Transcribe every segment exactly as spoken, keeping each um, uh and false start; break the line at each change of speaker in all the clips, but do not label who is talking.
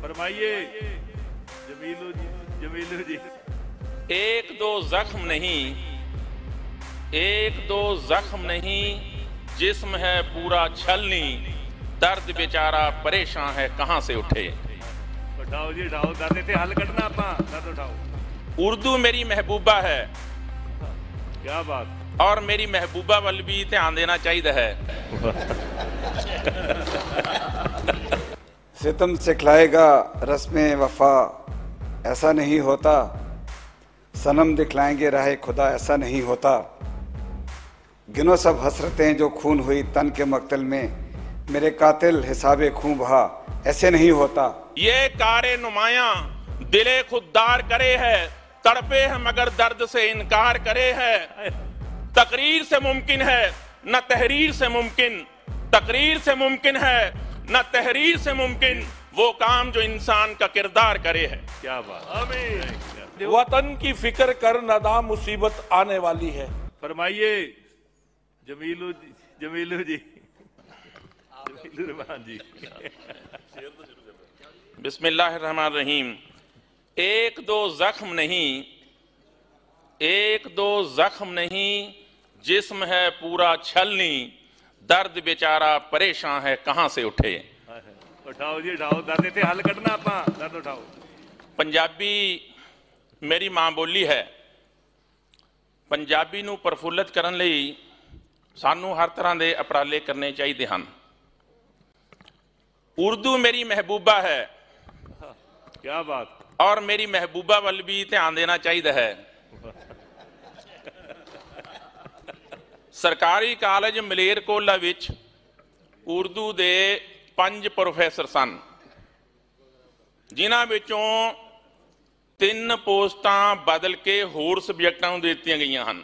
फरमाइए जमीलू जी, जमीलू जी।
एक दो जख्म नहीं, एक दो जख्म नहीं, जिस्म है पूरा छलनी, दर्द बेचारा परेशान है कहां से उठे।
उठाओ जी उठाओ, दर्द इत्थे हल कढ़ना आपां, दर्द उठाओ।
उर्दू मेरी महबूबा है,
क्या बात।
और मेरी महबूबा वल भी ध्यान देना चाहिए है।
सितम सिखलाएगा रस्म वफा, ऐसा नहीं होता। सनम दिखलाएंगे राहे खुदा, ऐसा नहीं होता। गिनो सब हसरतें जो खून हुई तन के मक्तल में, मेरे कातिल हिसाबे खून बहा, ऐसे नहीं होता।
ये कारे नुमाया दिले खुददार करे है, तड़पे है मगर दर्द से इनकार करे है। तकरीर से मुमकिन है न तहरीर से मुमकिन, तकरीर से मुमकिन है न तहरीर से मुमकिन, वो काम जो इंसान का किरदार करे है।
क्या बात। आमीन।
वतन की फिक्र कर नदा मुसीबत आने वाली है।
फरमाइए जमीलू जी, जमीलू जी, जमीलू रहमान जी।
बिस्मिल्लाहिर्रहमानिर्रहीम। एक दो जख्म नहीं, एक दो जख्म नहीं, जिस्म है पूरा छलनी, दर्द बेचारा परेशान है कहां से उठे।
उठाओ जी उठाओ, दर्द इत्थे हल कढ़ना आपां, दर्द उठाओ।
पंजाबी मेरी मां बोली है। पंजाबी नूं प्रफुल्लित करन लई सानू हर तरह के उपराले करने चाहिए हैं। उर्दू मेरी महबूबा है,
क्या बात।
और मेरी महबूबा वल भी ध्यान देना चाहिए है। सरकारी कॉलेज मलेरकोला विच उर्दू दे पंज प्रोफैसर सन, जिन्हां विचों तीन पोस्टां बदल के होर सबजैक्टां नूं दित्तियां गईयां हन।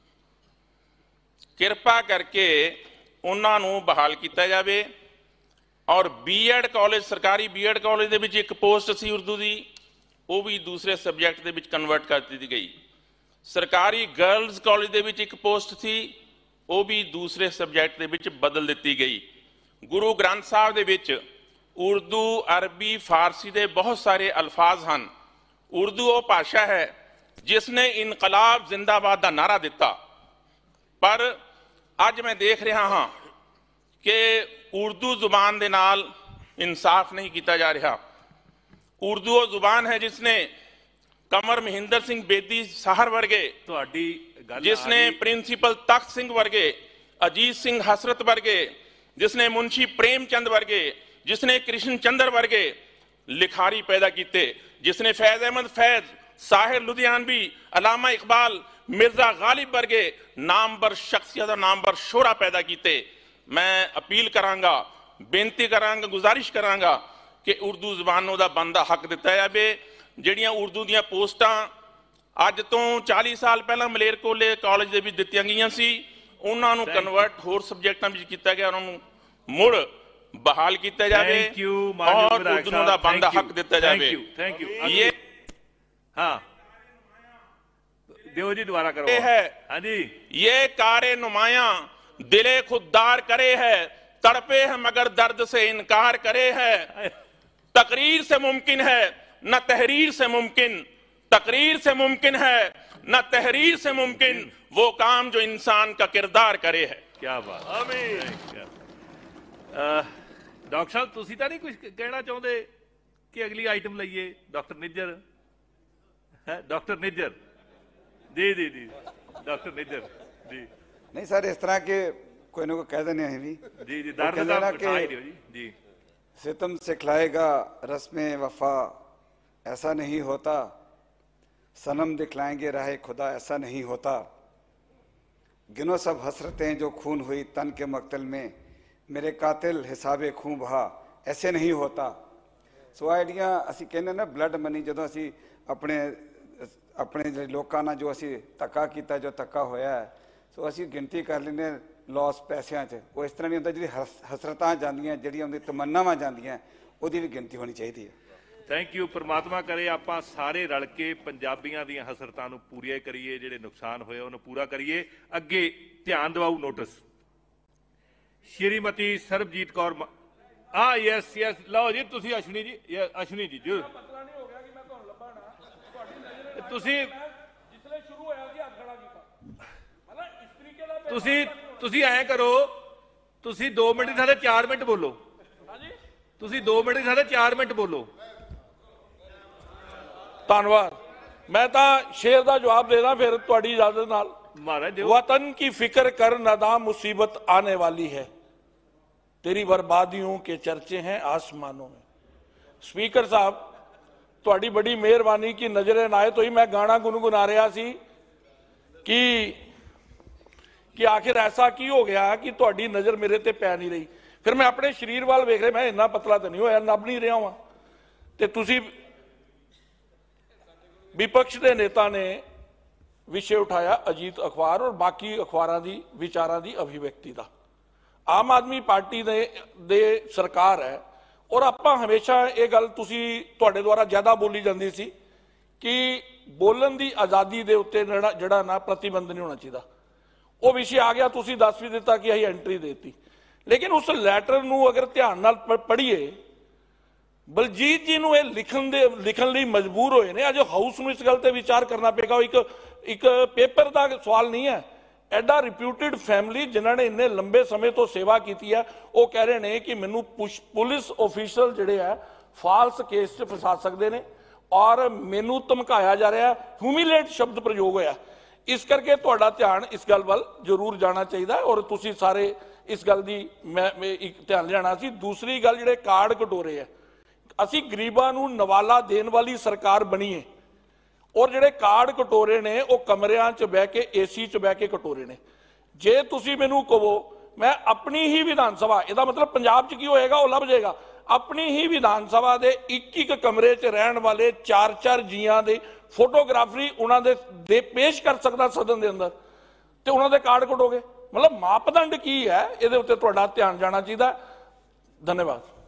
किरपा करके उन्हां नूं बहाल किया जाए। और बी एड कॉलेज, सरकारी बी एड कॉलेज दे विच एक पोस्ट सी उर्दू की, वो भी दूसरे सबजैक्ट दे विच कन्वर्ट कर दी गई। सरकारी गर्ल्स कॉलेज दे विच एक पोस्ट थी, वो भी दूसरे सबजैक्ट दे विच बदल दी गई। गुरु ग्रंथ साहब दे विच उर्दू, अरबी, फारसी दे बहुत सारे अल्फाज हैं। उर्दू वो भाषा है जिसने इनकलाब जिंदाबाद का नारा दिता, पर अज मैं देख रहा हाँ कि उर्दू जुबान दे नाल इंसाफ नहीं किया जा रहा। उर्दू वो जुबान है जिसने कमर महिंदर सिंह बेदी साहर वर्गे, जिसने प्रिंसीपल तख्त सिंह वर्गे, अजीत सिंह हसरत वर्गे, जिसने मुंशी प्रेमचंद वर्गे, जिसने कृष्ण चंद्र वर्गे लिखारी पैदा किए, जिसने फैज अहमद फैज, साहिर लुधियानवी, अलामा इकबाल, मिर्जा गालिब वर्गे नामवर शख्सियत और नामवर शोरा पैदा किए। मैं अपील करांगा, बेनती करांगा, गुजारिश करांगा कि उर्दू जबानों का बनदा हक दिता जाए। ਜਿਹੜੀਆਂ उर्दू ਦੀਆਂ पोस्टां अज तो चालीस साल पहला मलेरकोले कॉलेज ਦੇ ਵਿੱਚ ਦਿੱਤੀਆਂ ਗਈਆਂ ਸੀ, ਉਹਨਾਂ ਨੂੰ ਕਨਵਰਟ ਹੋਰ ਸਬਜੈਕਟਾਂ ਵਿੱਚ ਕੀਤਾ ਗਿਆ, ਉਹਨਾਂ ਨੂੰ ਮੁੜ बहाल किया जाए और उर्दू का बनदा हक दिता जाए।
Thank you.
ये
हाँ देव जी दोबारा करो।
है
हाँ जी।
ये कारे नुमाया दिले खुददार करे है, तड़पे है मगर दर्द से इनकार करे है। तकरीर से मुमकिन है न तहरीर से मुमकिन, तकरीर से मुमकिन है न तहरीर से मुमकिन, वो काम जो इंसान का किरदार करे है।
क्या बात। आमीन। डॉक्टर साहब तुसी तो नहीं कुछ कहना चाहते कि अगली आइटम लईए? डॉक्टर निज्जर है, डॉक्टर निज्जर जी जी जी, डॉक्टर निज्जर जी।
नहीं सर, इस तरह के कोई ना कोई कह देने हैं भी
जी जी, दर्द ना के जी जी।
सितम सिखलाएगा रस्म वफा, ऐसा नहीं होता। सनम दिखलाएंगे राहे खुदा, ऐसा नहीं होता। गिनो सब हसरतें जो खून हुई तन के मक्तल में, मेरे कातिल हिसाबे खून बहा, ऐसे नहीं होता। सो आइडिया असी कहने ना ब्लड मनी, जो असी अपने अपने लोगों ना जो असी धक्का किया, जो धक्का होया है, सो असी गिनती कर लेने लॉस पैसों च, वो इस तरह नहीं होता। जी हसरतां जांदियां, जिहड़ियां उहदी तमन्नावां जांदियां, उहदी भी गिनती होनी चाहिए है।
Thank you. परमात्मा करे आपां सारे रल के पंजाबियां दी हसरतां नूं पूरीਆਂ करिए, जिहड़े नुकसान होए उहनूं पूरा करिए। अगे ध्यान दिवाओ नोटिस। श्रीमती सरबजीत कौर हाँ यस यस लो जी तुसी अश्विनी जी ये अश्विनी जी जरूर तुसी तुसी तुसी ऐ करो तुसी दो मिनट की थाले चार मिनट बोलो तुसी दो मिनट की थाले चार मिनट बोलो
ਧੰਨਵਾਦ। मैं तो शेर का जवाब देना फिर तुहाडी इजाजत नाल।
महाराज
वतन की फिक्र कर नादाम मुसीबत आने वाली है, तेरी बर्बादियों के चर्चे हैं आसमानों में। स्पीकर साहब तुहाडी बड़ी मेहरबानी की नजरे नायत हुई। मैं गाना गुनगुना रहा सी कि कि आखिर ऐसा की हो गया कि तुहाडी नजर मेरे ते पै नहीं रही। फिर मैं अपने शरीर वाल वेख रहा, मैं इन्ना पतला तो नहीं होया, नब नहीं रहा वा ते तुसी विपक्ष के नेता ने विषय उठाया अजीत अखबार और बाकी अखबारों की विचारों की अभिव्यक्ति का। आम आदमी पार्टी दे, दे सरकार है और आप हमेशा ये गल तुसी तुहाडे द्वारा ज्यादा बोली जाती सी कि बोलन की आज़ादी के उत्ते जिहड़ा ना प्रतिबंध नहीं होना चाहिए। वो विषय आ गया, तुसी दस भी दिता कि असीं एंट्री देती, लेकिन उस लैटर नूं अगर ध्यान नाल पढ़ीए बलजीत जी नूं लिखण दे लिखण लई मजबूर होए ने। अज हाउस नूं इस गल ते विचार करना पेगा। एक एक पेपर का सवाल नहीं है, एडा रिप्यूटेड फैमिली जिन्होंने इन्ने लंबे समय तो सेवा की है वो कह रहे हैं कि मैनू पुलिस ऑफिशियल जिहड़े है फाल्स केस च फसा सकते हैं और मैनू धमकाया जा रहा है, ह्यूमिलेट शब्द प्रयोग होया। इस करके तुहाडा ध्यान इस गल वल जरूर जाना चाहिए और तुसी सारे इस गल दी मैं एक ध्यान लियाना सी। दूसरी गल जिहड़े कार्ड कटोरे है, असी गरीबां नूं नवाला देण वाली सरकार बनी है और जिहड़े कार्ड कटोरे ने वो कमरियां च बह के एसी च बह के कटोरे ने। जे तुसी मैनूं कहो मैं अपनी ही विधान सभा, इहदा मतलब पंजाब च की होएगा वो लभ जाएगा, अपनी ही विधान सभा दे एक एक कमरे च रहण वाले चार चार जियां दे फोटोग्राफरी उन्हां दे, दे पेश कर सकदा सदन दे अंदर ते उन्हां दे कार्ड कटोगे। मतलब मापदंड की है, इहदे उत्ते तुहाडा ध्यान जाना चाहिए। धन्यवाद।